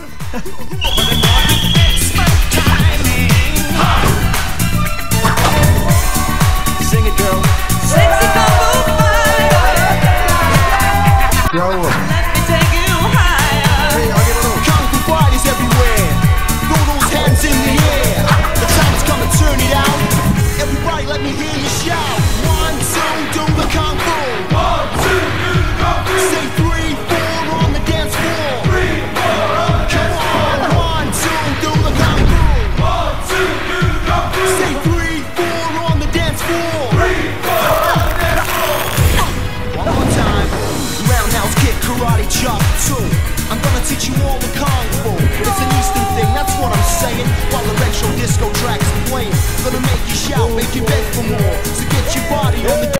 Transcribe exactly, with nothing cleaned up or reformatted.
Sing it, girl. Sexy kung fu fighter. Yo. Let me take you higher. Hey, I'll get a little. Kung fu fighters everywhere. Throw those hands in the air. The time's come to turn it out. Everybody, let me hear you shout. One, two, do the kung fu. One, two, do the kung fu. Say three, four on the dance floor. Three, four on the dance floor. Come on, one, two, do the kung fu. One, two, do the kung fu. Say three, four on the dance floor. Three, four on the dance floor. One more time. Roundhouse kick, karate chop, two. I'm gonna teach you all the kung fu. It's an Eastern thing, that's what I'm saying. While the retro disco tracks are playing, gonna make you shout, make you beg for more. So get your body on the